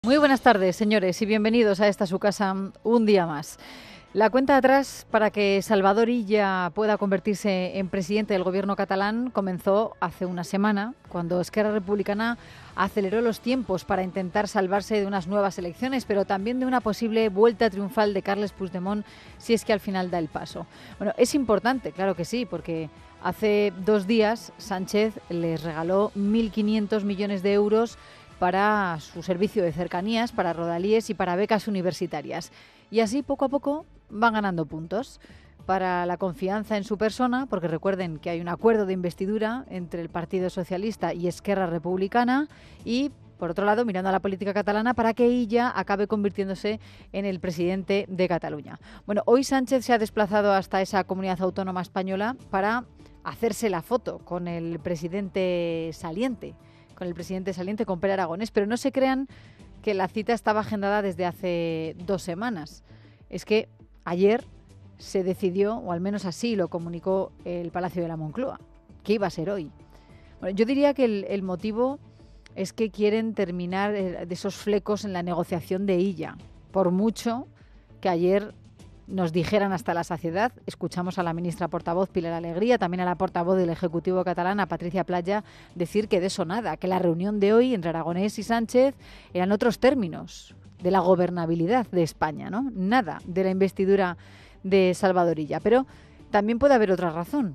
Muy buenas tardes, señores, y bienvenidos a esta su casa un día más. La cuenta atrás para que Salvador Illa pueda convertirse en presidente del gobierno catalán comenzó hace una semana, cuando Esquerra Republicana aceleró los tiempos para intentar salvarse de unas nuevas elecciones, pero también de una posible vuelta triunfal de Carles Puigdemont si es que al final da el paso. Bueno, es importante, claro que sí, porque hace 2 días Sánchez les regaló 1.500 millones de euros para su servicio de cercanías, para rodalíes y para becas universitarias. Y así, poco a poco, van ganando puntos para la confianza en su persona, porque recuerden que hay un acuerdo de investidura entre el Partido Socialista y Esquerra Republicana, y, por otro lado, mirando a la política catalana para que ella acabe convirtiéndose en el presidente de Cataluña. Bueno, hoy Sánchez se ha desplazado hasta esa comunidad autónoma española para hacerse la foto con el presidente saliente, con Pere Aragonés, pero no se crean que la cita estaba agendada desde hace 2 semanas. Es que ayer se decidió, o al menos así lo comunicó el Palacio de la Moncloa, que iba a ser hoy. Bueno, yo diría que el motivo es que quieren terminar de esos flecos en la negociación de Illa, por mucho que ayer nos dijeran hasta la saciedad. Escuchamos a la ministra portavoz Pilar Alegría, también a la portavoz del Ejecutivo catalán, a Patricia Playa, decir que de eso nada, que la reunión de hoy entre Aragonés y Sánchez eran otros términos de la gobernabilidad de España, ¿no? Nada de la investidura de Salvador Illa. Pero también puede haber otra razón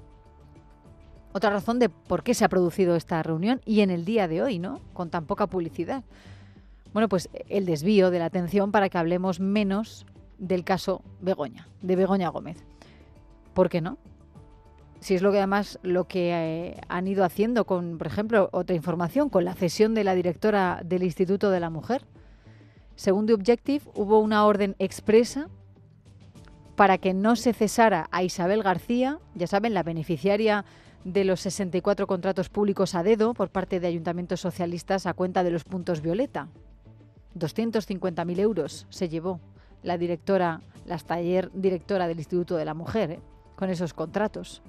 de por qué se ha producido esta reunión y en el día de hoy, ¿no? Con tan poca publicidad. Bueno, pues el desvío de la atención para que hablemos menos del caso Begoña, de Begoña Gómez. ¿Por qué no? Si es lo que han ido haciendo con, por ejemplo, otra información, con la cesión de la directora del Instituto de la Mujer. Según The Objective, hubo una orden expresa para que no se cesara a Isabel García, ya saben, la beneficiaria de los 64 contratos públicos a dedo por parte de ayuntamientos socialistas a cuenta de los puntos violeta. 250.000 euros se llevó la taller directora del Instituto de la Mujer, con esos contratos.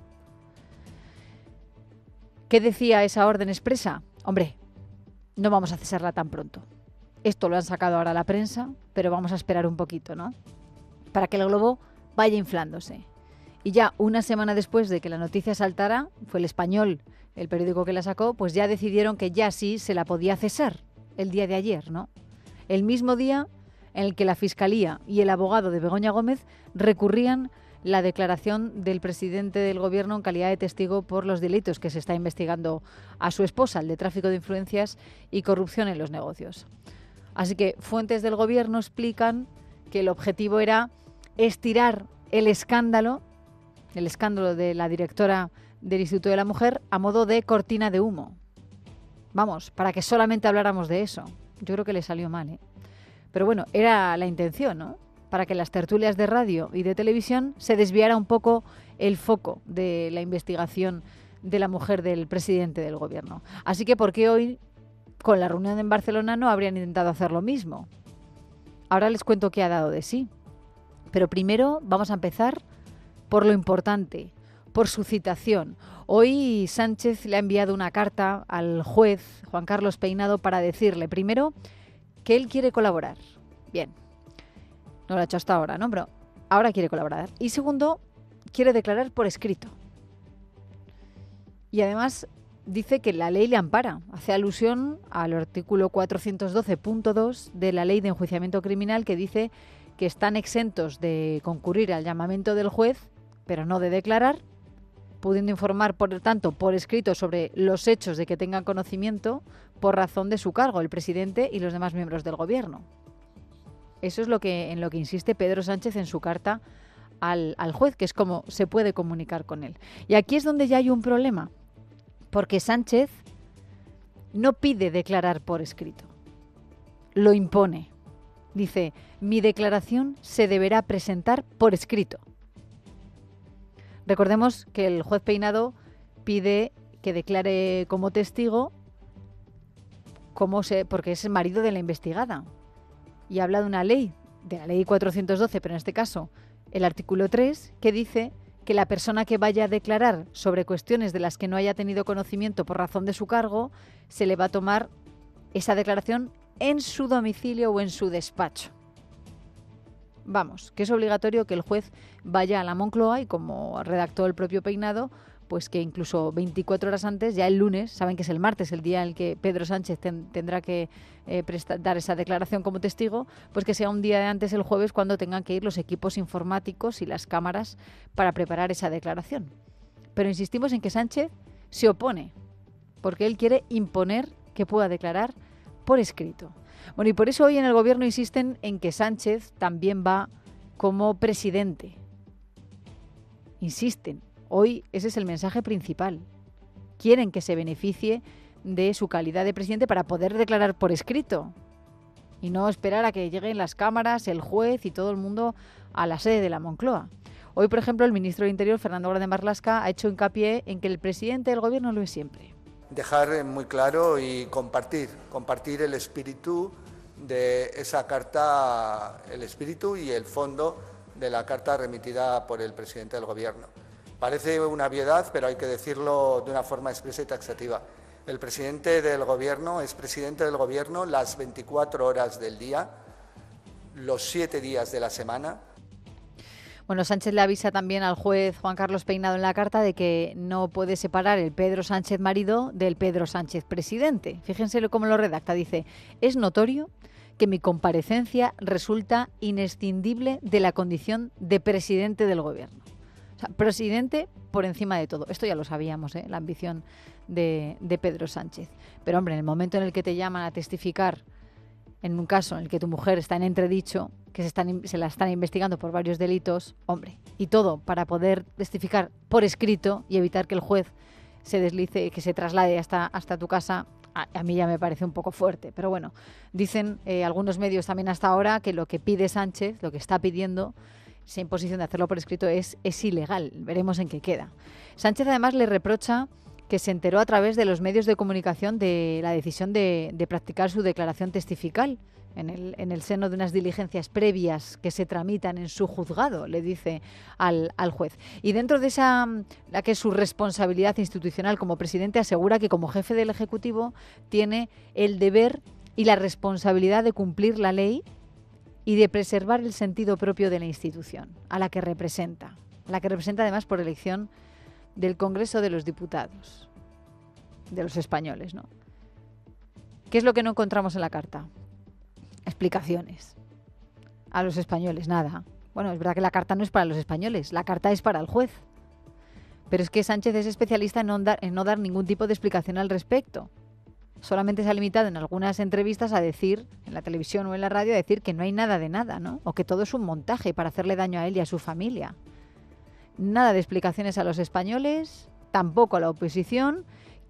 ¿Qué decía esa orden expresa? Hombre, no vamos a cesarla tan pronto. Esto lo han sacado ahora a la prensa, pero vamos a esperar un poquito, ¿no? Para que el globo vaya inflándose. Y ya una semana después de que la noticia saltara, fue El Español, el periódico que la sacó, pues ya decidieron que ya sí se la podía cesar el día de ayer, ¿no? El mismo día en el que la Fiscalía y el abogado de Begoña Gómez recurrían la declaración del presidente del Gobierno en calidad de testigo por los delitos que se está investigando a su esposa, el de tráfico de influencias y corrupción en los negocios. Así que fuentes del Gobierno explican que el objetivo era estirar el escándalo de la directora del Instituto de la Mujer a modo de cortina de humo. Vamos, para que solamente habláramos de eso. Yo creo que le salió mal, ¿eh? Pero bueno, era la intención, ¿no? Para que las tertulias de radio y de televisión se desviara un poco el foco de la investigación de la mujer del presidente del Gobierno. Así que, ¿por qué hoy, con la reunión en Barcelona, no habrían intentado hacer lo mismo? Ahora les cuento qué ha dado de sí. Pero primero vamos a empezar por lo importante, por su citación. Hoy Sánchez le ha enviado una carta al juez Juan Carlos Peinado para decirle, primero, que él quiere colaborar. Bien, no lo ha hecho hasta ahora, ¿no? Pero ahora quiere colaborar. Y segundo, quiere declarar por escrito. Y además dice que la ley le ampara. Hace alusión al artículo 412.2 de la Ley de Enjuiciamiento Criminal, que dice que están exentos de concurrir al llamamiento del juez, pero no de declarar, pudiendo informar, por tanto, por escrito sobre los hechos de que tengan conocimiento por razón de su cargo, el presidente y los demás miembros del Gobierno. Eso es en lo que insiste Pedro Sánchez en su carta al juez, que es como se puede comunicar con él. Y aquí es donde ya hay un problema, porque Sánchez no pide declarar por escrito, lo impone. Dice, mi declaración se deberá presentar por escrito. Recordemos que el juez Peinado pide que declare como testigo porque es el marido de la investigada. Y habla de una ley, de la ley 412, pero en este caso el artículo 3, que dice que la persona que vaya a declarar sobre cuestiones de las que no haya tenido conocimiento por razón de su cargo, se le va a tomar esa declaración en su domicilio o en su despacho. Vamos, que es obligatorio que el juez vaya a la Moncloa y, como redactó el propio Peinado, pues que incluso 24 horas antes, ya el lunes, saben que es el martes, el día en el que Pedro Sánchez tendrá que dar esa declaración como testigo, pues que sea un día de antes, el jueves, cuando tengan que ir los equipos informáticos y las cámaras para preparar esa declaración. Pero insistimos en que Sánchez se opone, porque él quiere imponer que pueda declarar por escrito. Bueno, y por eso hoy en el Gobierno insisten en que Sánchez también va como presidente. Insisten. Hoy ese es el mensaje principal. Quieren que se beneficie de su calidad de presidente para poder declarar por escrito y no esperar a que lleguen las cámaras, el juez y todo el mundo a la sede de la Moncloa. Hoy, por ejemplo, el ministro del Interior, Fernando Grande Marlaska, ha hecho hincapié en que el presidente del Gobierno lo es siempre. Dejar muy claro y compartir el espíritu de esa carta, el espíritu y el fondo de la carta remitida por el presidente del Gobierno. Parece una obviedad, pero hay que decirlo de una forma expresa y taxativa. El presidente del Gobierno es presidente del Gobierno las 24 horas del día, los 7 días de la semana. Bueno, Sánchez le avisa también al juez Juan Carlos Peinado en la carta de que no puede separar el Pedro Sánchez marido del Pedro Sánchez presidente. Fíjense cómo lo redacta. Dice: es notorio que mi comparecencia resulta inescindible de la condición de presidente del Gobierno. O sea, presidente por encima de todo. Esto ya lo sabíamos, la ambición de Pedro Sánchez. Pero, hombre, en el momento en el que te llaman a testificar en un caso en el que tu mujer está en entredicho, que se la están investigando por varios delitos, hombre, y todo para poder testificar por escrito y evitar que el juez se deslice, que se traslade hasta tu casa, a mí ya me parece un poco fuerte. Pero bueno, dicen algunos medios también hasta ahora que lo que pide Sánchez, lo que está pidiendo, esa imposición de hacerlo por escrito, es ilegal. Veremos en qué queda. Sánchez además le reprocha que se enteró a través de los medios de comunicación de la decisión de practicar su declaración testifical en el seno de unas diligencias previas que se tramitan en su juzgado, le dice al juez. Y dentro de la que es su responsabilidad institucional como presidente, asegura que como jefe del Ejecutivo tiene el deber y la responsabilidad de cumplir la ley y de preservar el sentido propio de la institución a la que representa además por elección del Congreso de los Diputados, de los españoles, ¿no? ¿Qué es lo que no encontramos en la carta? Explicaciones. A los españoles, nada. Bueno, es verdad que la carta no es para los españoles, la carta es para el juez. Pero es que Sánchez es especialista en no dar ningún tipo de explicación al respecto. Solamente se ha limitado en algunas entrevistas a decir, en la televisión o en la radio, a decir que no hay nada de nada, ¿no? O que todo es un montaje para hacerle daño a él y a su familia. Nada de explicaciones a los españoles, tampoco a la oposición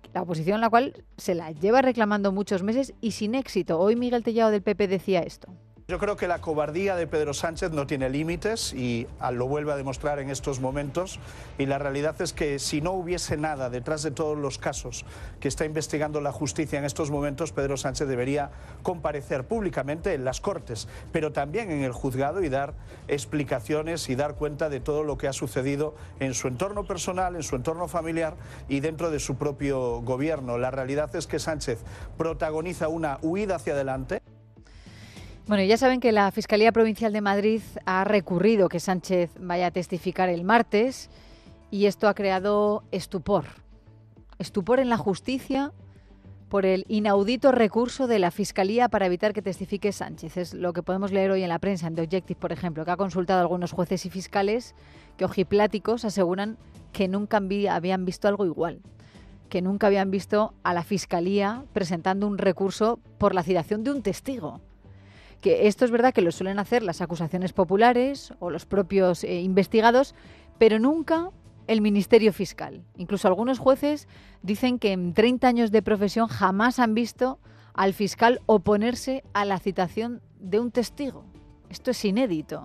la cual se la lleva reclamando muchos meses y sin éxito. Hoy Miguel Tellado del PP decía esto. Yo creo que la cobardía de Pedro Sánchez no tiene límites y lo vuelve a demostrar en estos momentos. Y la realidad es que si no hubiese nada detrás de todos los casos que está investigando la justicia en estos momentos, Pedro Sánchez debería comparecer públicamente en las Cortes, pero también en el juzgado y dar explicaciones y dar cuenta de todo lo que ha sucedido en su entorno personal, en su entorno familiar y dentro de su propio gobierno. La realidad es que Sánchez protagoniza una huida hacia adelante. Bueno, ya saben que la Fiscalía Provincial de Madrid ha recurrido que Sánchez vaya a testificar el martes y esto ha creado estupor. Estupor en la justicia por el inaudito recurso de la Fiscalía para evitar que testifique Sánchez. Es lo que podemos leer hoy en la prensa, en The Objective, por ejemplo, que ha consultado a algunos jueces y fiscales que ojipláticos aseguran que nunca habían visto algo igual, que nunca habían visto a la Fiscalía presentando un recurso por la citación de un testigo. Que esto es verdad que lo suelen hacer las acusaciones populares o los propios investigados, pero nunca el Ministerio Fiscal. Incluso algunos jueces dicen que en 30 años de profesión jamás han visto al fiscal oponerse a la citación de un testigo. Esto es inédito.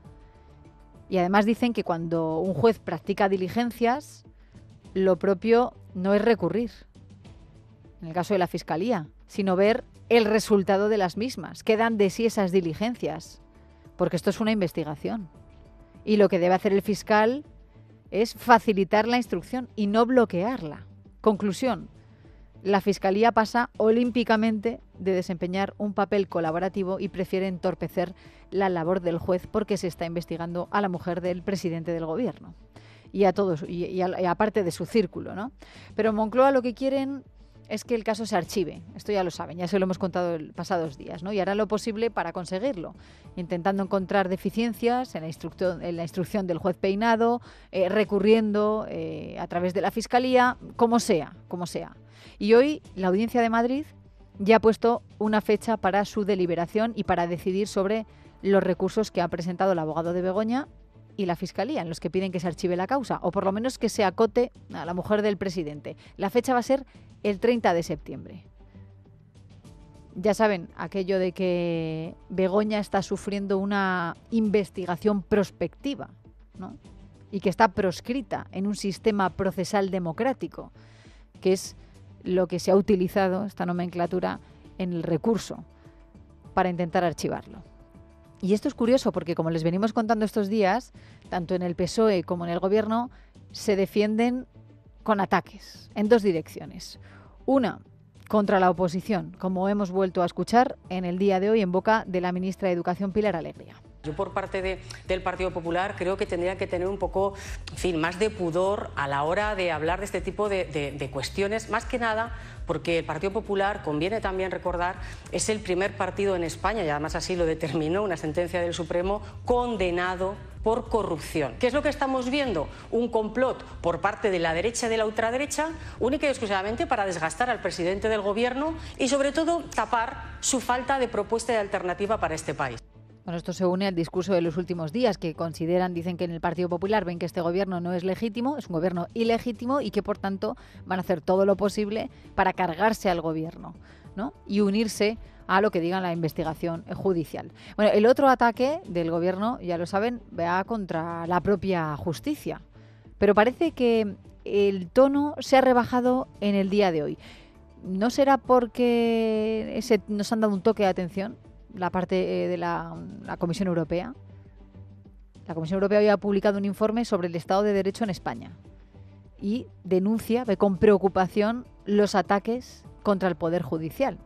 Y además dicen que cuando un juez practica diligencias, lo propio no es recurrir, en el caso de la Fiscalía, sino ver el resultado de las mismas. ¿Qué dan de sí esas diligencias? Porque esto es una investigación. Y lo que debe hacer el fiscal es facilitar la instrucción y no bloquearla. Conclusión, la Fiscalía pasa olímpicamente de desempeñar un papel colaborativo y prefiere entorpecer la labor del juez porque se está investigando a la mujer del presidente del gobierno y a todos, y aparte de su círculo, ¿no? Pero Moncloa lo que quieren es que el caso se archive. Esto ya lo saben, ya se lo hemos contado en pasados días, ¿no? Y hará lo posible para conseguirlo, intentando encontrar deficiencias en la instrucción del juez Peinado, recurriendo a través de la Fiscalía, como sea. Y hoy la Audiencia de Madrid ya ha puesto una fecha para su deliberación y para decidir sobre los recursos que ha presentado el abogado de Begoña y la Fiscalía, en los que piden que se archive la causa, o por lo menos que se acote a la mujer del presidente. La fecha va a ser el 30 de septiembre. Ya saben, aquello de que Begoña está sufriendo una investigación prospectiva, ¿no? Y que está proscrita en un sistema procesal democrático, que es lo que se ha utilizado, esta nomenclatura, en el recurso para intentar archivarlo. Y esto es curioso porque, como les venimos contando estos días, tanto en el PSOE como en el Gobierno se defienden con ataques en dos direcciones. Una, contra la oposición, como hemos vuelto a escuchar en el día de hoy en boca de la ministra de Educación, Pilar Alegría. Yo por parte del Partido Popular creo que tendría que tener un poco, en fin, más de pudor a la hora de hablar de este tipo de cuestiones, más que nada porque el Partido Popular, conviene también recordar, es el primer partido en España, y además así lo determinó una sentencia del Supremo, condenado por corrupción. ¿Qué es lo que estamos viendo? Un complot por parte de la derecha y de la ultraderecha, única y exclusivamente para desgastar al presidente del Gobierno y sobre todo tapar su falta de propuesta de alternativa para este país. Bueno, esto se une al discurso de los últimos días, que dicen que en el Partido Popular ven que este gobierno no es legítimo, es un gobierno ilegítimo y que por tanto van a hacer todo lo posible para cargarse al gobierno, ¿no? Y unirse a lo que diga la investigación judicial. Bueno, el otro ataque del gobierno, ya lo saben, va contra la propia justicia, pero parece que el tono se ha rebajado en el día de hoy. ¿No será porque nos han dado un toque de atención la parte de la Comisión Europea? La Comisión Europea hoy ha publicado un informe sobre el Estado de Derecho en España y ve con preocupación los ataques contra el Poder Judicial.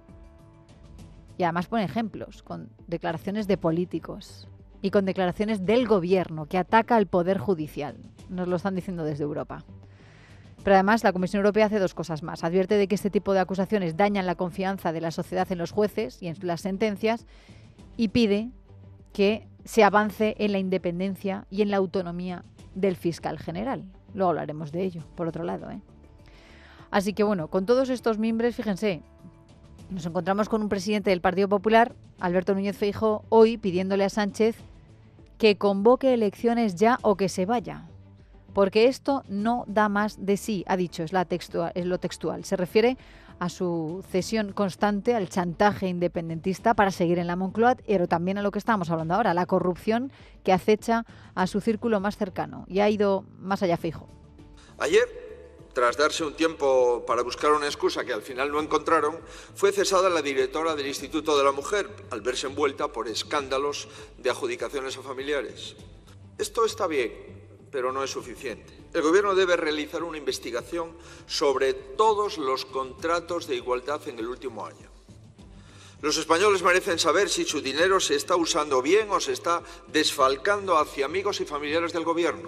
Y además pone ejemplos con declaraciones de políticos y con declaraciones del Gobierno que ataca al Poder Judicial. Nos lo están diciendo desde Europa. Pero además la Comisión Europea hace dos cosas más. Advierte de que este tipo de acusaciones dañan la confianza de la sociedad en los jueces y en las sentencias y pide que se avance en la independencia y en la autonomía del fiscal general. Luego hablaremos de ello, por otro lado, ¿eh? Así que bueno, con todos estos mimbres, fíjense, nos encontramos con un presidente del Partido Popular, Alberto Núñez Feijóo, hoy pidiéndole a Sánchez que convoque elecciones ya o que se vaya. Porque esto no da más de sí, ha dicho, es lo textual. Se refiere a su cesión constante al chantaje independentista para seguir en la Moncloa, pero también a lo que estábamos hablando ahora, la corrupción que acecha a su círculo más cercano. Y ha ido más allá Feijóo. Ayer, tras darse un tiempo para buscar una excusa que al final no encontraron, fue cesada la directora del Instituto de la Mujer al verse envuelta por escándalos de adjudicaciones a familiares. Esto está bien, pero no es suficiente. El Gobierno debe realizar una investigación sobre todos los contratos de igualdad en el último año. Los españoles merecen saber si su dinero se está usando bien o se está desfalcando hacia amigos y familiares del Gobierno.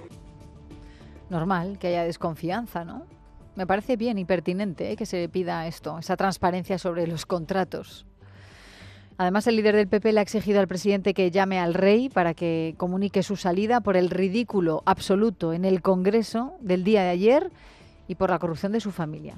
Normal que haya desconfianza, ¿no? Me parece bien y pertinente que se pida esto, esa transparencia sobre los contratos. Además, el líder del PP le ha exigido al presidente que llame al rey para que comunique su salida por el ridículo absoluto en el Congreso del día de ayer y por la corrupción de su familia.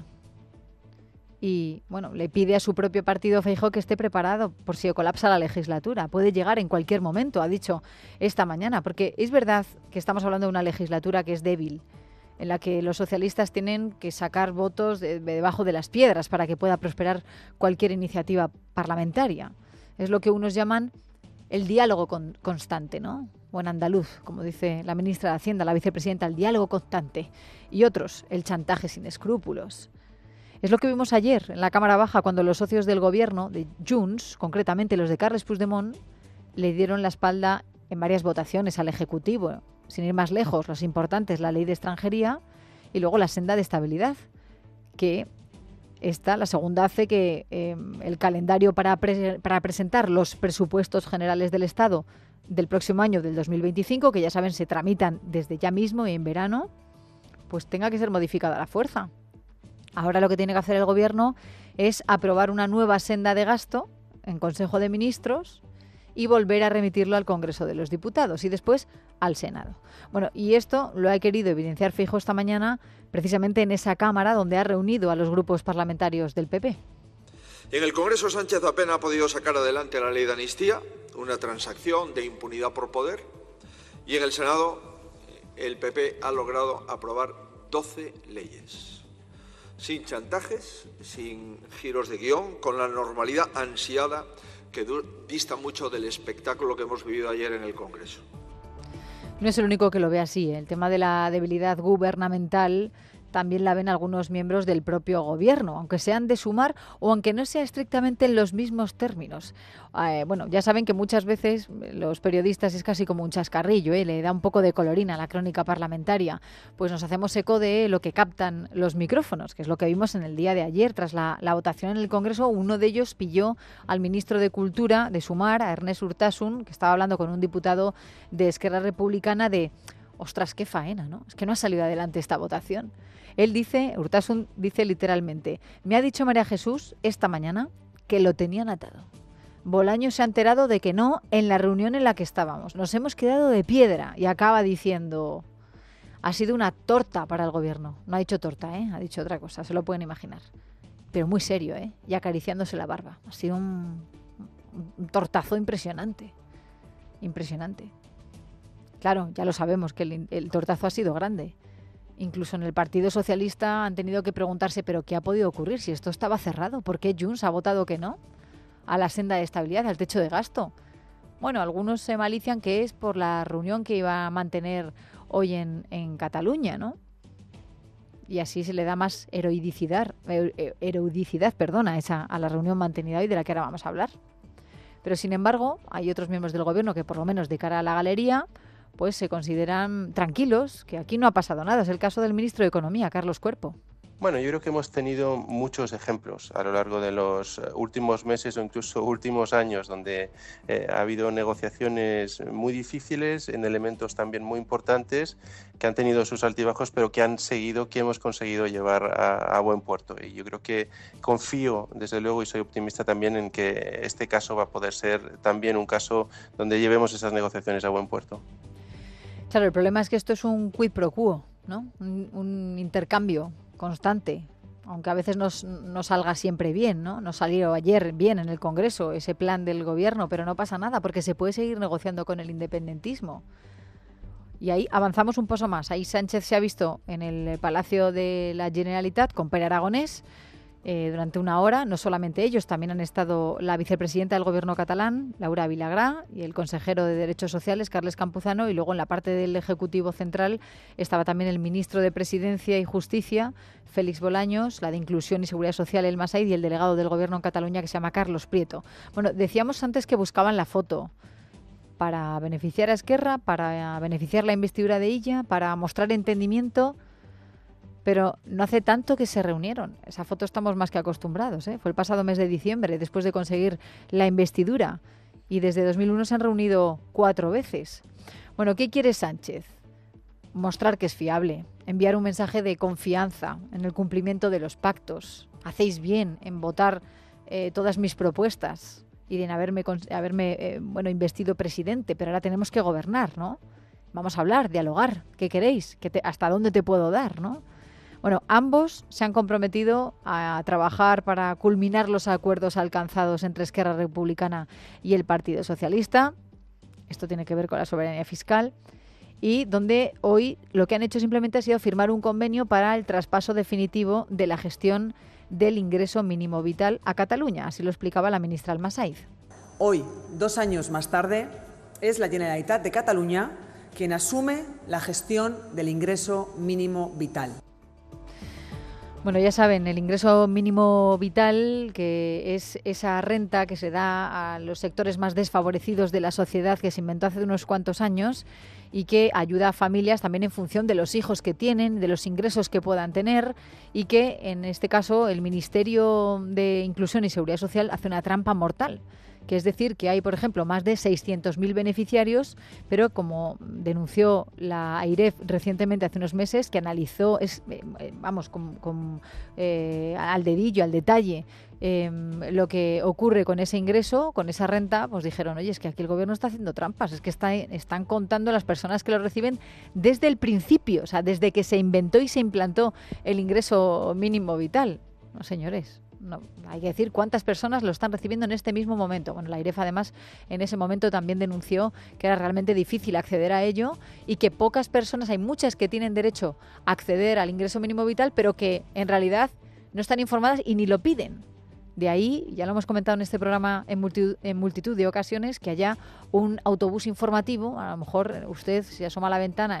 Y, bueno, le pide a su propio partido Feijóo que esté preparado por si colapsa la legislatura. Puede llegar en cualquier momento, ha dicho esta mañana, porque es verdad que estamos hablando de una legislatura que es débil, en la que los socialistas tienen que sacar votos de debajo de las piedras para que pueda prosperar cualquier iniciativa parlamentaria. Es lo que unos llaman el diálogo constante, ¿no? O en andaluz, como dice la ministra de Hacienda, la vicepresidenta, el diálogo constante. Y otros, el chantaje sin escrúpulos. Es lo que vimos ayer en la Cámara Baja cuando los socios del Gobierno, de Junts, concretamente los de Carles Puigdemont, le dieron la espalda en varias votaciones al Ejecutivo. Sin ir más lejos, los importantes, la ley de extranjería y luego la senda de estabilidad, que La segunda hace que el calendario para presentar los presupuestos generales del Estado del próximo año, del 2025, que ya saben se tramitan desde ya mismo y en verano, pues tenga que ser modificada a la fuerza. Ahora lo que tiene que hacer el Gobierno es aprobar una nueva senda de gasto en Consejo de Ministros y volver a remitirlo al Congreso de los Diputados y después al Senado. Bueno, y esto lo ha querido evidenciar Feijóo esta mañana precisamente en esa Cámara donde ha reunido a los grupos parlamentarios del PP. En el Congreso, Sánchez apenas ha podido sacar adelante la ley de amnistía, una transacción de impunidad por poder, y en el Senado el PP ha logrado aprobar 12 leyes. Sin chantajes, sin giros de guión, con la normalidad ansiada que dista mucho del espectáculo que hemos vivido ayer en el Congreso. No es el único que lo ve así. El tema de la debilidad gubernamental también la ven algunos miembros del propio Gobierno, aunque sean de Sumar o aunque no sea estrictamente en los mismos términos. Bueno, ya saben que muchas veces los periodistas es casi como un chascarrillo, le da un poco de colorina a la crónica parlamentaria. Pues nos hacemos eco de lo que captan los micrófonos, que es lo que vimos en el día de ayer. Tras la votación en el Congreso, uno de ellos pilló al ministro de Cultura de Sumar, a Ernest Urtasun, que estaba hablando con un diputado de Esquerra Republicana de... Ostras, qué faena, ¿no? Es que no ha salido adelante esta votación. Él dice, Urtasun dice literalmente, me ha dicho María Jesús esta mañana que lo tenían atado. Bolaños se ha enterado de que no en la reunión en la que estábamos. Nos hemos quedado de piedra y acaba diciendo, ha sido una torta para el Gobierno. No ha dicho torta, ha dicho otra cosa, se lo pueden imaginar. Pero muy serio, y acariciándose la barba. Ha sido un tortazo impresionante. Impresionante. Claro, ya lo sabemos que el tortazo ha sido grande. Incluso en el Partido Socialista han tenido que preguntarse, ¿pero qué ha podido ocurrir? Si esto estaba cerrado, ¿por qué Junts ha votado que no a la senda de estabilidad, al techo de gasto? Bueno, algunos se malician que es por la reunión que iba a mantener hoy en Cataluña, ¿no? Y así se le da más erudicidad, a la reunión mantenida hoy de la que ahora vamos a hablar. Pero sin embargo, hay otros miembros del Gobierno que por lo menos de cara a la galería pues se consideran tranquilos, que aquí no ha pasado nada. Es el caso del ministro de Economía, Carlos Cuerpo. Bueno, yo creo que hemos tenido muchos ejemplos a lo largo de los últimos meses o incluso últimos años donde ha habido negociaciones muy difíciles en elementos también muy importantes que han tenido sus altibajos pero que hemos conseguido llevar a buen puerto. Y yo creo que confío desde luego y soy optimista también en que este caso va a poder ser también un caso donde llevemos esas negociaciones a buen puerto. Claro, el problema es que esto es un quid pro quo, ¿no? Un intercambio constante, aunque a veces no salga siempre bien, ¿no? No salió ayer bien en el Congreso ese plan del Gobierno, pero no pasa nada porque se puede seguir negociando con el independentismo. Y ahí avanzamos un paso más. Ahí Sánchez se ha visto en el Palacio de la Generalitat con Pere Aragonés durante una hora. No solamente ellos, también han estado la vicepresidenta del Gobierno catalán, Laura Vilagrà, y el consejero de Derechos Sociales, Carles Campuzano, y luego en la parte del Ejecutivo Central estaba también el ministro de Presidencia y Justicia, Félix Bolaños, la de Inclusión y Seguridad Social, Elmas Said, y el delegado del Gobierno en Cataluña, que se llama Carlos Prieto. Bueno, decíamos antes que buscaban la foto para beneficiar a Esquerra, para beneficiar la investidura de Illa, para mostrar entendimiento. Pero no hace tanto que se reunieron. Esa foto estamos más que acostumbrados. Fue el pasado mes de diciembre, después de conseguir la investidura. Y desde 2001 se han reunido 4 veces. Bueno, ¿qué quiere Sánchez? Mostrar que es fiable, enviar un mensaje de confianza en el cumplimiento de los pactos. Hacéis bien en votar todas mis propuestas y en haberme investido presidente, pero ahora tenemos que gobernar, ¿no? Vamos a hablar, dialogar. ¿Qué queréis? ¿Hasta dónde te puedo dar, no? Bueno, ambos se han comprometido a trabajar para culminar los acuerdos alcanzados entre Esquerra Republicana y el Partido Socialista. Esto tiene que ver con la soberanía fiscal. Y donde hoy lo que han hecho simplemente ha sido firmar un convenio para el traspaso definitivo de la gestión del ingreso mínimo vital a Cataluña. Así lo explicaba la ministra Elmas Said. Hoy, 2 años más tarde, es la Generalitat de Cataluña quien asume la gestión del ingreso mínimo vital. Bueno, ya saben, el ingreso mínimo vital, que es esa renta que se da a los sectores más desfavorecidos de la sociedad, que se inventó hace unos cuantos años y que ayuda a familias también en función de los hijos que tienen, de los ingresos que puedan tener, y que en este caso el Ministerio de Inclusión y Seguridad Social hace una trampa mortal. Que es decir, que hay, por ejemplo, más de 600.000 beneficiarios, pero como denunció la AIREF recientemente, hace unos meses, que analizó, al dedillo, al detalle, lo que ocurre con ese ingreso, con esa renta, pues dijeron, oye, es que aquí el gobierno está haciendo trampas, es que están contando las personas que lo reciben desde el principio, o sea, desde que se inventó y se implantó el ingreso mínimo vital. No, señores. No, hay que decir cuántas personas lo están recibiendo en este mismo momento. Bueno, la AIREF además en ese momento también denunció que era realmente difícil acceder a ello y que pocas personas, hay muchas que tienen derecho a acceder al ingreso mínimo vital, pero que en realidad no están informadas y ni lo piden. De ahí, ya lo hemos comentado en este programa en multitud de ocasiones, que haya un autobús informativo. A lo mejor usted se asoma a la ventana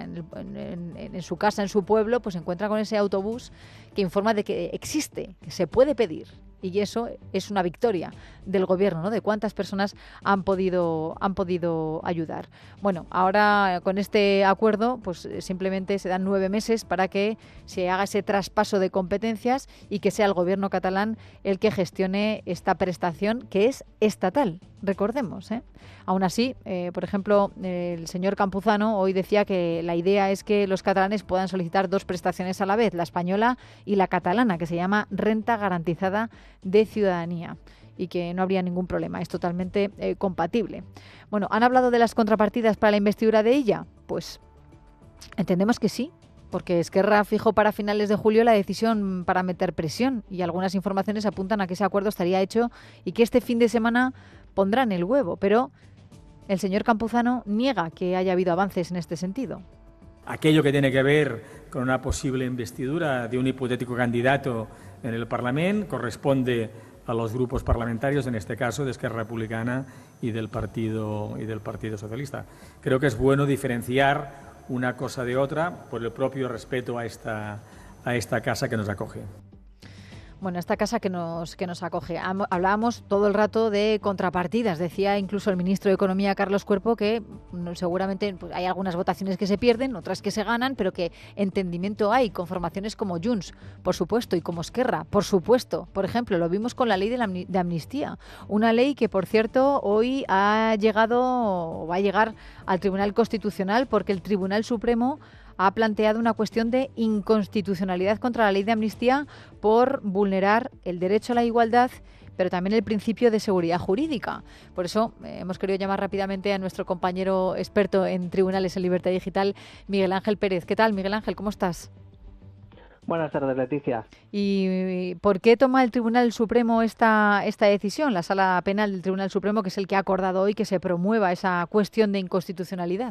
en su casa, en su pueblo, pues se encuentra con ese autobús que informa de que existe, que se puede pedir. Y eso es una victoria del gobierno, ¿no? De cuántas personas han podido ayudar. Bueno, ahora con este acuerdo, pues simplemente se dan 9 meses para que se haga ese traspaso de competencias y que sea el gobierno catalán el que gestione esta prestación, que es estatal. Recordemos, ¿eh? Aún así, por ejemplo, el señor Campuzano hoy decía que la idea es que los catalanes puedan solicitar 2 prestaciones a la vez, la española y la catalana, que se llama Renta Garantizada de Ciudadanía, y que no habría ningún problema, es totalmente compatible. Bueno, ¿han hablado de las contrapartidas para la investidura de ella? Pues entendemos que sí, porque Esquerra fijó para finales de julio la decisión para meter presión y algunas informaciones apuntan a que ese acuerdo estaría hecho y que este fin de semana pondrán el huevo, pero el señor Campuzano niega que haya habido avances en este sentido. Aquello que tiene que ver con una posible investidura de un hipotético candidato en el Parlamento corresponde a los grupos parlamentarios, en este caso de Esquerra Republicana y del Partido Socialista. Creo que es bueno diferenciar una cosa de otra por el propio respeto a esta casa que nos acoge. Bueno, esta casa que nos acoge. Hablábamos todo el rato de contrapartidas. Decía incluso el ministro de Economía, Carlos Cuerpo, que seguramente pues, hay algunas votaciones que se pierden, otras que se ganan, pero que entendimiento hay con formaciones como Junts, por supuesto, y como Esquerra, por supuesto. Por ejemplo, lo vimos con la ley de amnistía. Una ley que, por cierto, hoy ha llegado o va a llegar al Tribunal Constitucional porque el Tribunal Supremo ha planteado una cuestión de inconstitucionalidad contra la ley de amnistía por vulnerar el derecho a la igualdad, pero también el principio de seguridad jurídica. Por eso hemos querido llamar rápidamente a nuestro compañero experto en tribunales en libertad digital, Miguel Ángel Pérez. ¿Qué tal, Miguel Ángel? ¿Cómo estás? Buenas tardes, Leticia. ¿Y por qué toma el Tribunal Supremo esta decisión, la Sala Penal del Tribunal Supremo, que es el que ha acordado hoy que se promueva esa cuestión de inconstitucionalidad?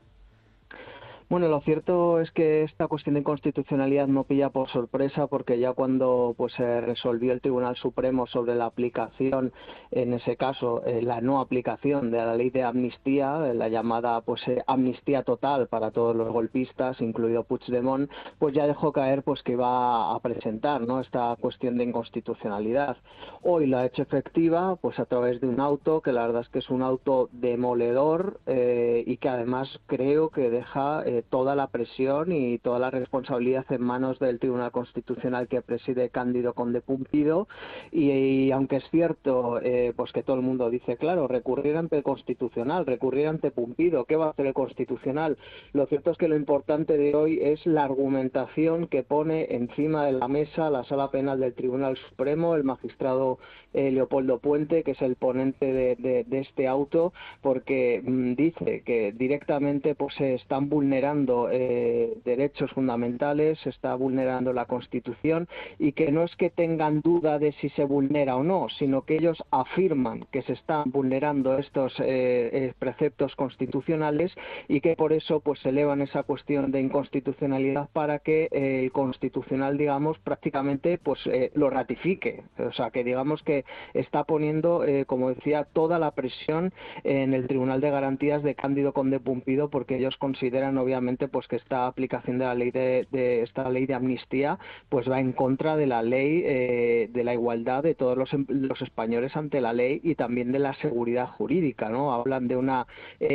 Bueno, lo cierto es que esta cuestión de inconstitucionalidad no pilla por sorpresa porque ya cuando se resolvió el Tribunal Supremo sobre la aplicación, en ese caso la no aplicación de la ley de amnistía, la llamada amnistía total para todos los golpistas, incluido Puigdemont, pues ya dejó caer que iba a presentar, ¿no?, esta cuestión de inconstitucionalidad. Hoy la ha hecho efectiva a través de un auto que la verdad es que es un auto demoledor y que además creo que deja toda la presión y toda la responsabilidad en manos del Tribunal Constitucional que preside Cándido Conde Pumpido y aunque es cierto que todo el mundo dice, claro, recurrir ante el Constitucional, recurrir ante Pumpido, ¿qué va a hacer el Constitucional? Lo cierto es que lo importante de hoy es la argumentación que pone encima de la mesa la Sala Penal del Tribunal Supremo, el magistrado Leopoldo Puente, que es el ponente de este auto, porque dice que directamente se están vulnerando derechos fundamentales, se está vulnerando la Constitución y que no es que tengan duda de si se vulnera o no, sino que ellos afirman que se están vulnerando estos preceptos constitucionales y que por eso se elevan esa cuestión de inconstitucionalidad para que el Constitucional, digamos, prácticamente lo ratifique. O sea, que digamos que está poniendo, como decía, toda la presión en el Tribunal de Garantías de Cándido Conde Pumpido porque ellos consideran obviamente obviamente pues que esta aplicación de la ley de esta ley de amnistía pues va en contra de la ley de la igualdad de todos los españoles ante la ley y también de la seguridad jurídica, ¿no? Hablan de una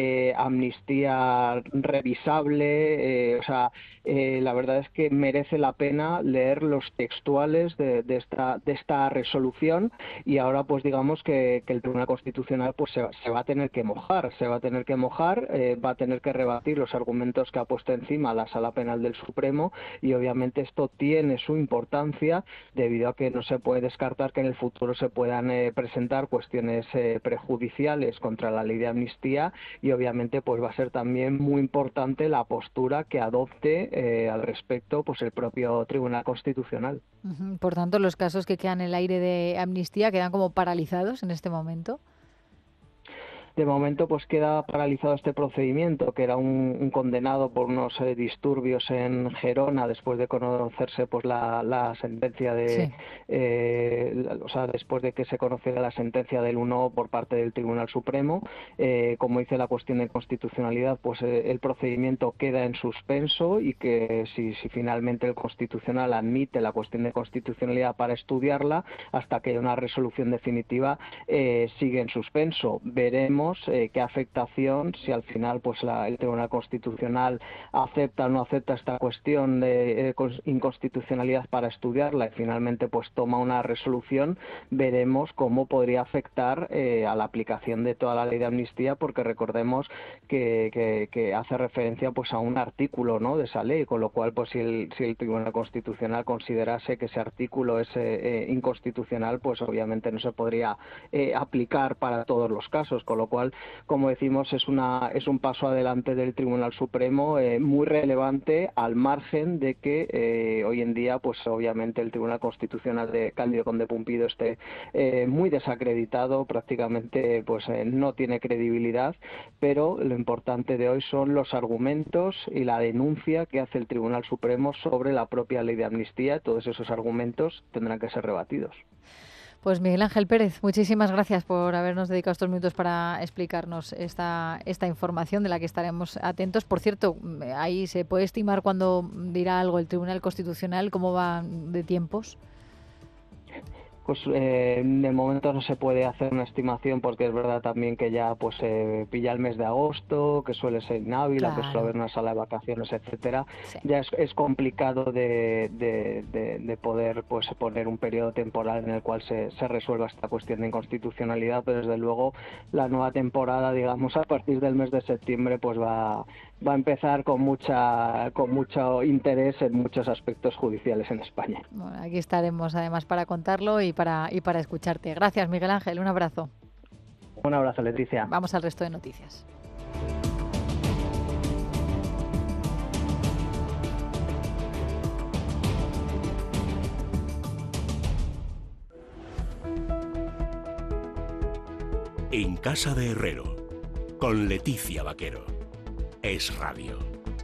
amnistía revisable, la verdad es que merece la pena leer los textuales de esta resolución, y ahora pues digamos que el Tribunal Constitucional pues se va a tener que mojar, va a tener que rebatir los argumentos que ha puesto encima la Sala Penal del Supremo, y obviamente esto tiene su importancia debido a que no se puede descartar que en el futuro se puedan presentar cuestiones prejudiciales contra la ley de amnistía, y obviamente pues va a ser también muy importante la postura que adopte al respecto pues el propio Tribunal Constitucional. Por tanto, los casos que quedan en el aire de amnistía quedan como paralizados en este momento. De momento pues queda paralizado este procedimiento, que era un condenado por unos disturbios en Gerona después de conocerse pues la sentencia de después de que se conociera la sentencia del 1 por parte del Tribunal Supremo. Como dice la cuestión de constitucionalidad, pues el procedimiento queda en suspenso, y que si finalmente el Constitucional admite la cuestión de constitucionalidad para estudiarla hasta que haya una resolución definitiva, sigue en suspenso. Veremos qué afectación, si al final pues el Tribunal Constitucional acepta o no acepta esta cuestión de inconstitucionalidad para estudiarla, y finalmente pues toma una resolución. Veremos cómo podría afectar a la aplicación de toda la ley de amnistía, porque recordemos que hace referencia pues a un artículo, ¿no?, de esa ley, con lo cual pues si el Tribunal Constitucional considerase que ese artículo es inconstitucional, pues obviamente no se podría aplicar para todos los casos, con lo cual, como decimos, es un paso adelante del Tribunal Supremo muy relevante, al margen de que hoy en día pues obviamente el Tribunal Constitucional de Cándido Conde Pumpido esté muy desacreditado, prácticamente pues no tiene credibilidad, pero lo importante de hoy son los argumentos y la denuncia que hace el Tribunal Supremo sobre la propia ley de amnistía. Todos esos argumentos tendrán que ser rebatidos. Pues Miguel Ángel Pérez, muchísimas gracias por habernos dedicado estos minutos para explicarnos esta información, de la que estaremos atentos. Por cierto, ahí se puede estimar cuándo dirá algo el Tribunal Constitucional, cómo va de tiempos. Pues de momento no se puede hacer una estimación, porque es verdad también que ya pues pilla el mes de agosto, que suele ser inhábil, claro, que suele haber una sala de vacaciones, etcétera. Sí. Ya es complicado de poder pues poner un periodo temporal en el cual se resuelva esta cuestión de inconstitucionalidad, pero desde luego la nueva temporada, digamos, a partir del mes de septiembre pues va a empezar con mucho interés en muchos aspectos judiciales en España. Bueno, aquí estaremos además para contarlo y para escucharte. Gracias, Miguel Ángel, un abrazo. Un abrazo, Leticia. Vamos al resto de noticias. En Casa de Herrero, con Leticia Vaquero. Es Radio.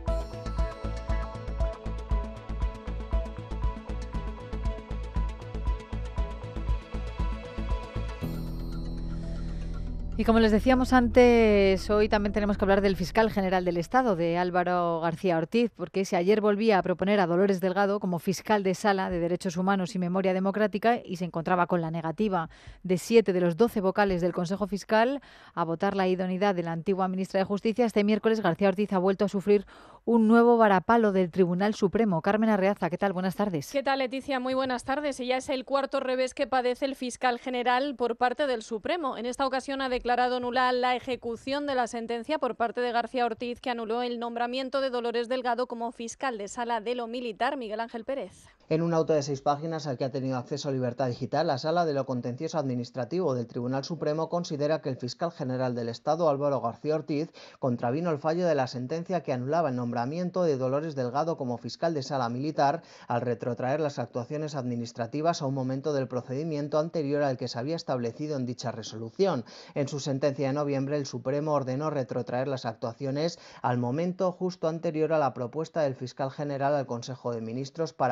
Y como les decíamos antes, hoy también tenemos que hablar del fiscal general del Estado, de Álvaro García Ortiz, porque si ayer volvía a proponer a Dolores Delgado como fiscal de Sala de Derechos Humanos y Memoria Democrática, y se encontraba con la negativa de 7 de los 12 vocales del Consejo Fiscal a votar la idoneidad de la antigua ministra de Justicia, este miércoles García Ortiz ha vuelto a sufrir un nuevo varapalo del Tribunal Supremo. Carmen Arreaza, ¿qué tal? Buenas tardes. ¿Qué tal, Leticia? Muy buenas tardes. Y ya es el cuarto revés que padece el fiscal general por parte del Supremo. En esta ocasión ha declarado nula la ejecución de la sentencia por parte de García Ortiz, que anuló el nombramiento de Dolores Delgado como fiscal de Sala de lo Militar. Miguel Ángel Pérez. En un auto de 6 páginas al que ha tenido acceso a Libertad Digital, la Sala de lo Contencioso Administrativo del Tribunal Supremo considera que el fiscal general del Estado, Álvaro García Ortiz, contravino el fallo de la sentencia que anulaba el nombramiento de Dolores Delgado como fiscal de Sala Militar al retrotraer las actuaciones administrativas a un momento del procedimiento anterior al que se había establecido en dicha resolución. En su sentencia de noviembre, el Supremo ordenó retrotraer las actuaciones al momento justo anterior a la propuesta del fiscal general al Consejo de Ministros para cubrir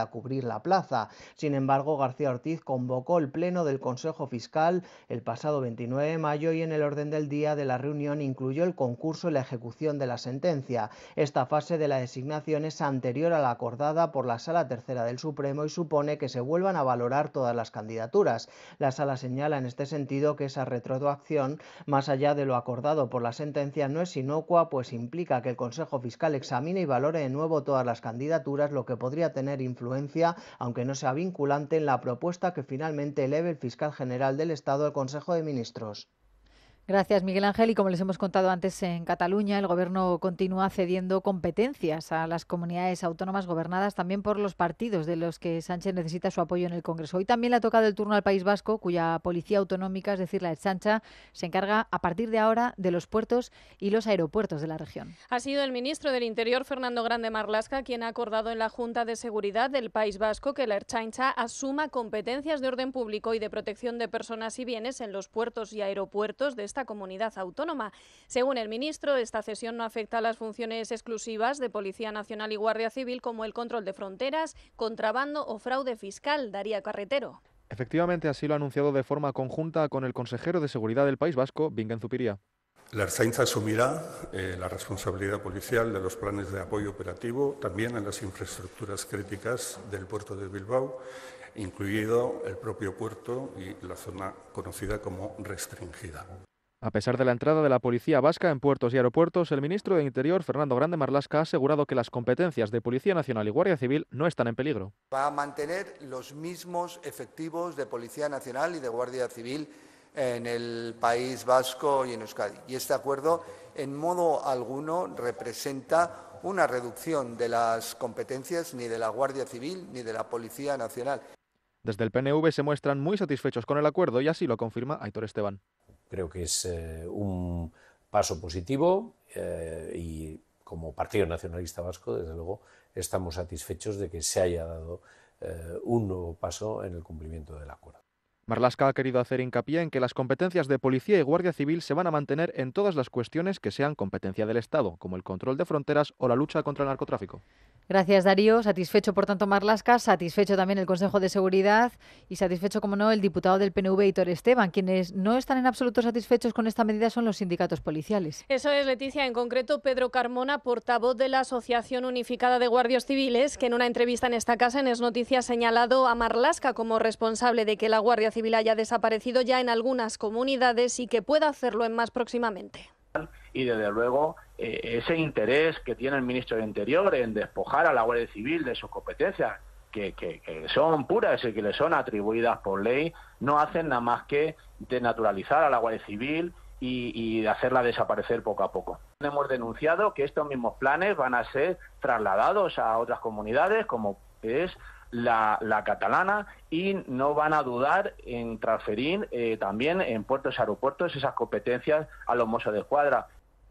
la plaza. Sin embargo, García Ortiz convocó el pleno del Consejo Fiscal el pasado 29 de mayo y en el orden del día de la reunión incluyó el concurso y la ejecución de la sentencia. Esta fase de la designación es anterior a la acordada por la Sala Tercera del Supremo y supone que se vuelvan a valorar todas las candidaturas. La Sala señala en este sentido que esa retroacción, más allá de lo acordado por la sentencia, no es inocua, pues implica que el Consejo Fiscal examine y valore de nuevo todas las candidaturas, lo que podría tener influencia, aunque no sea vinculante, en la propuesta que finalmente eleve el fiscal general del Estado al Consejo de Ministros. Gracias, Miguel Ángel. Y como les hemos contado antes, en Cataluña el Gobierno continúa cediendo competencias a las comunidades autónomas gobernadas también por los partidos de los que Sánchez necesita su apoyo en el Congreso. Hoy también le ha tocado el turno al País Vasco, cuya policía autonómica, es decir, la Ertzaintza, se encarga a partir de ahora de los puertos y los aeropuertos de la región. Ha sido el ministro del Interior, Fernando Grande Marlaska, quien ha acordado en la Junta de Seguridad del País Vasco que la Ertzaintza asuma competencias de orden público y de protección de personas y bienes en los puertos y aeropuertos de esta comunidad autónoma. Según el ministro, esta cesión no afecta a las funciones exclusivas de Policía Nacional y Guardia Civil, como el control de fronteras, contrabando o fraude fiscal. Daría Carretero. Efectivamente, así lo ha anunciado de forma conjunta con el consejero de Seguridad del País Vasco, Bingen Zupiria. La Ertzaintza asumirá la responsabilidad policial de los planes de apoyo operativo, también en las infraestructuras críticas del puerto de Bilbao, incluido el propio puerto y la zona conocida como restringida. A pesar de la entrada de la policía vasca en puertos y aeropuertos, el ministro de Interior, Fernando Grande Marlaska, ha asegurado que las competencias de Policía Nacional y Guardia Civil no están en peligro. Va a mantener los mismos efectivos de Policía Nacional y de Guardia Civil en el País Vasco y en Euskadi. Y este acuerdo en modo alguno representa una reducción de las competencias ni de la Guardia Civil ni de la Policía Nacional. Desde el PNV se muestran muy satisfechos con el acuerdo y así lo confirma Aitor Esteban. Creo que es un paso positivo y como Partido Nacionalista Vasco, desde luego, estamos satisfechos de que se haya dado un nuevo paso en el cumplimiento del acuerdo. Marlaska ha querido hacer hincapié en que las competencias de Policía y Guardia Civil se van a mantener en todas las cuestiones que sean competencia del Estado, como el control de fronteras o la lucha contra el narcotráfico. Gracias, Darío. Satisfecho, por tanto, Marlaska, satisfecho también el Consejo de Seguridad y satisfecho, como no, el diputado del PNV, Aitor Esteban. Quienes no están en absoluto satisfechos con esta medida son los sindicatos policiales. Eso es, Leticia. En concreto, Pedro Carmona, portavoz de la Asociación Unificada de Guardias Civiles, que en una entrevista en esta casa, en Es Noticia, ha señalado a Marlaska como responsable de que la Guardia Civil haya desaparecido ya en algunas comunidades y que pueda hacerlo en más próximamente. Y desde luego ese interés que tiene el ministro del Interior en despojar a la Guardia Civil de sus competencias, que son puras y que le son atribuidas por ley, no hacen nada más que denaturalizar a la Guardia Civil y hacerla desaparecer poco a poco. Hemos denunciado que estos mismos planes van a ser trasladados a otras comunidades, como es la catalana, y no van a dudar en transferir también en puertos y aeropuertos esas competencias a los Mossos de Escuadra.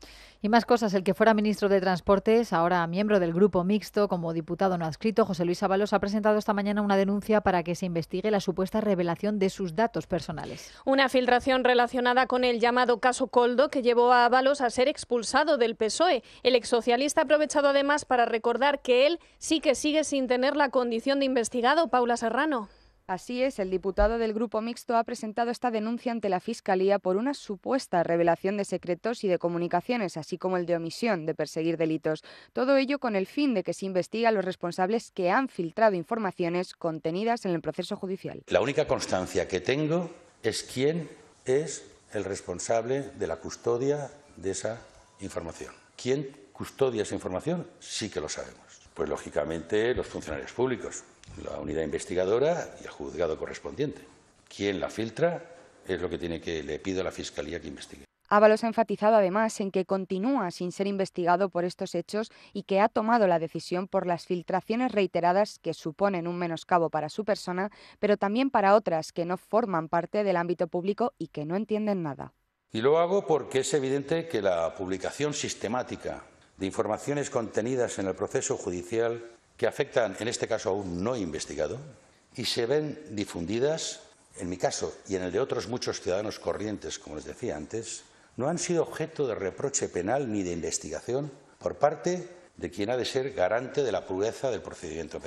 Y más cosas, el que fuera ministro de Transportes, ahora miembro del Grupo Mixto como diputado no adscrito, José Luis Ábalos, ha presentado esta mañana una denuncia para que se investigue la supuesta revelación de sus datos personales. Una filtración relacionada con el llamado caso Koldo que llevó a Ábalos a ser expulsado del PSOE. El exsocialista ha aprovechado además para recordar que él sí que sigue sin tener la condición de investigado. Paula Serrano. Así es, el diputado del Grupo Mixto ha presentado esta denuncia ante la Fiscalía por una supuesta revelación de secretos y de comunicaciones, así como el de omisión de perseguir delitos. Todo ello con el fin de que se investigue a los responsables que han filtrado informaciones contenidas en el proceso judicial. La única constancia que tengo es quién es el responsable de la custodia de esa información. ¿Quién custodia esa información? Sí que lo sabemos. Pues lógicamente los funcionarios públicos, la unidad investigadora y el juzgado correspondiente. ¿Quién la filtra? Es lo que le pido a la Fiscalía que investigue. Ábalos ha enfatizado además en que continúa sin ser investigado por estos hechos y que ha tomado la decisión por las filtraciones reiteradas que suponen un menoscabo para su persona, pero también para otras que no forman parte del ámbito público y que no entienden nada. Y lo hago porque es evidente que la publicación sistemática de informaciones contenidas en el proceso judicial que afectan, en este caso, a un no investigado y se ven difundidas, en mi caso y en el de otros muchos ciudadanos corrientes, como les decía antes, no han sido objeto de reproche penal ni de investigación por parte de quien ha de ser garante de la pureza del procedimiento penal.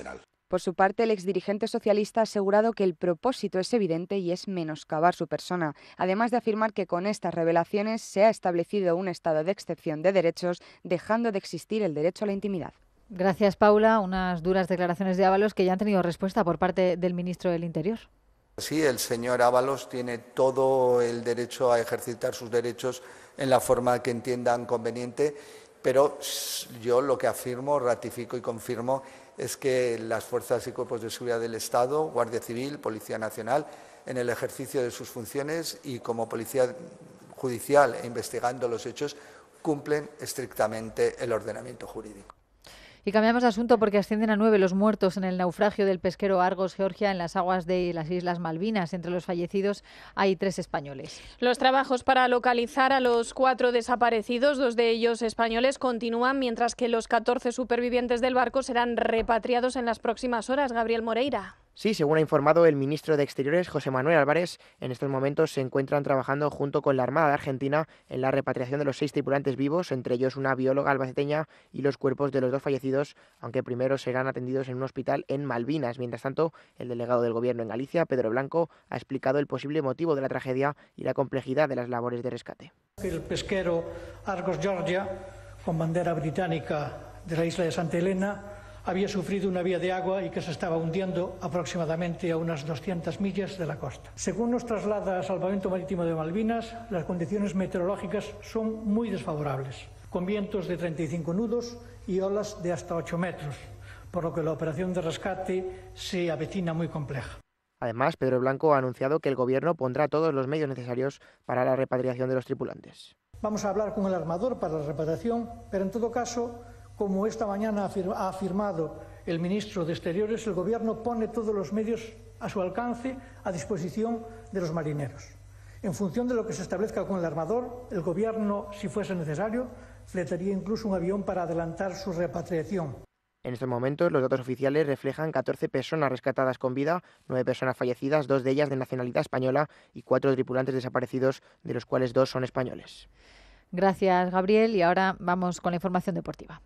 Por su parte, el exdirigente socialista ha asegurado que el propósito es evidente y es menoscabar su persona, además de afirmar que con estas revelaciones se ha establecido un estado de excepción de derechos, dejando de existir el derecho a la intimidad. Gracias, Paula. Unas duras declaraciones de Ábalos que ya han tenido respuesta por parte del ministro del Interior. Sí, el señor Ábalos tiene todo el derecho a ejercitar sus derechos en la forma que entiendan conveniente, pero yo lo que afirmo, ratifico y confirmo es que las fuerzas y cuerpos de seguridad del Estado, Guardia Civil, Policía Nacional, en el ejercicio de sus funciones y como policía judicial e investigando los hechos, cumplen estrictamente el ordenamiento jurídico. Y cambiamos de asunto porque ascienden a 9 los muertos en el naufragio del pesquero Argos, Georgia, en las aguas de las Islas Malvinas. Entre los fallecidos hay 3 españoles. Los trabajos para localizar a los 4 desaparecidos, 2 de ellos españoles, continúan, mientras que los 14 supervivientes del barco serán repatriados en las próximas horas. Gabriel Moreira. Sí, según ha informado el ministro de Exteriores, José Manuel Álvarez, en estos momentos se encuentran trabajando junto con la Armada de Argentina en la repatriación de los 6 tripulantes vivos, entre ellos una bióloga albaceteña y los cuerpos de los 2 fallecidos, aunque primero serán atendidos en un hospital en Malvinas. Mientras tanto, el delegado del Gobierno en Galicia, Pedro Blanco, ha explicado el posible motivo de la tragedia y la complejidad de las labores de rescate. El pesquero Argos Georgia, con bandera británica de la isla de Santa Elena, había sufrido una vía de agua y que se estaba hundiendo aproximadamente a unas 200 millas de la costa. Según nos traslada Salvamento Marítimo de Malvinas, las condiciones meteorológicas son muy desfavorables, con vientos de 35 nudos y olas de hasta 8 metros, por lo que la operación de rescate se avecina muy compleja. Además, Pedro Blanco ha anunciado que el Gobierno pondrá todos los medios necesarios para la repatriación de los tripulantes. Vamos a hablar con el armador para la repatriación, pero en todo caso, como esta mañana ha afirmado el ministro de Exteriores, el Gobierno pone todos los medios a su alcance a disposición de los marineros. En función de lo que se establezca con el armador, el Gobierno, si fuese necesario, fletaría incluso un avión para adelantar su repatriación. En estos momentos, los datos oficiales reflejan 14 personas rescatadas con vida, 9 personas fallecidas, 2 de ellas de nacionalidad española y 4 tripulantes desaparecidos, de los cuales 2 son españoles. Gracias, Gabriel. Y ahora vamos con la información deportiva.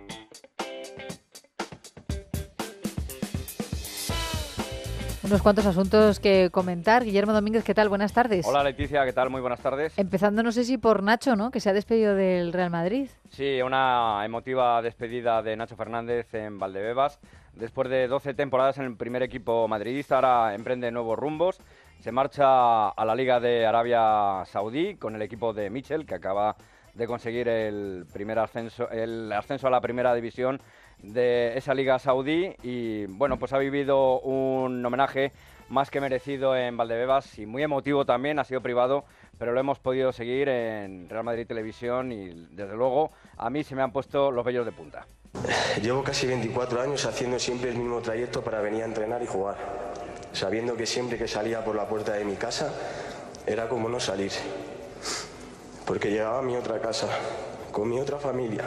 Unos cuantos asuntos que comentar. Guillermo Domínguez, ¿qué tal? Buenas tardes. Hola Leticia, ¿qué tal? Muy buenas tardes. Empezando, no sé si por Nacho, ¿no? Que se ha despedido del Real Madrid. Sí, una emotiva despedida de Nacho Fernández en Valdebebas. Después de 12 temporadas en el primer equipo madridista, ahora emprende nuevos rumbos. Se marcha a la Liga de Arabia Saudí con el equipo de Michel, que acaba de conseguir el ascenso a la primera división de esa Liga Saudí. Y bueno, pues ha vivido un homenaje más que merecido en Valdebebas y muy emotivo también, ha sido privado, pero lo hemos podido seguir en Real Madrid Televisión y desde luego a mí se me han puesto los vellos de punta. Llevo casi 24 años haciendo siempre el mismo trayecto para venir a entrenar y jugar, sabiendo que siempre que salía por la puerta de mi casa era como no salir, porque llegaba a mi otra casa, con mi otra familia.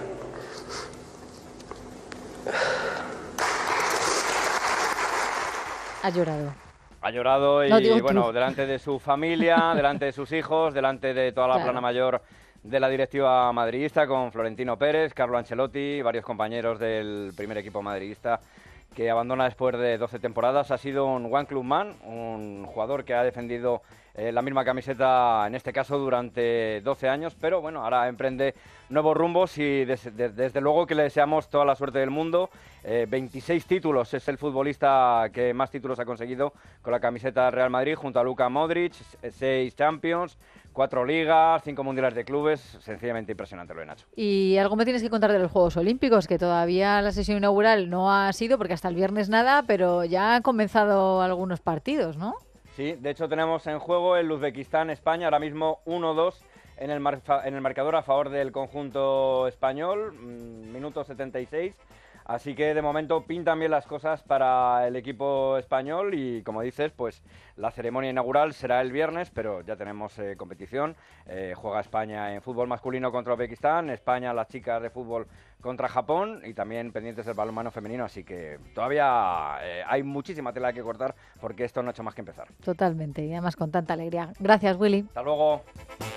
Ha llorado. Ha llorado y bueno, delante de su familia, delante de sus hijos, delante de toda la plana mayor de la directiva madridista, con Florentino Pérez, Carlo Ancelotti, varios compañeros del primer equipo madridista que abandona después de 12 temporadas. Ha sido un one club man, un jugador que ha defendido la misma camiseta, en este caso durante 12 años, pero bueno, ahora emprende nuevos rumbos y desde luego que le deseamos toda la suerte del mundo. 26 títulos, es el futbolista que más títulos ha conseguido con la camiseta Real Madrid, junto a Luka Modric, 6 Champions, 4 ligas, 5 mundiales de clubes, sencillamente impresionante lo de Nacho. Y algo me tienes que contar de los Juegos Olímpicos, que todavía la sesión inaugural no ha sido, porque hasta el viernes nada, pero ya han comenzado algunos partidos, ¿no? Sí, de hecho tenemos en juego el Uzbekistán-España, ahora mismo 1-2 en el marcador a favor del conjunto español, minuto 76. Así que de momento pintan bien las cosas para el equipo español y, como dices, pues la ceremonia inaugural será el viernes, pero ya tenemos competición. Juega España en fútbol masculino contra Uzbekistán, España, las chicas de fútbol contra Japón y también pendientes del balonmano femenino, así que todavía hay muchísima tela que cortar porque esto no ha hecho más que empezar. Totalmente, y además con tanta alegría. Gracias, Willy. Hasta luego.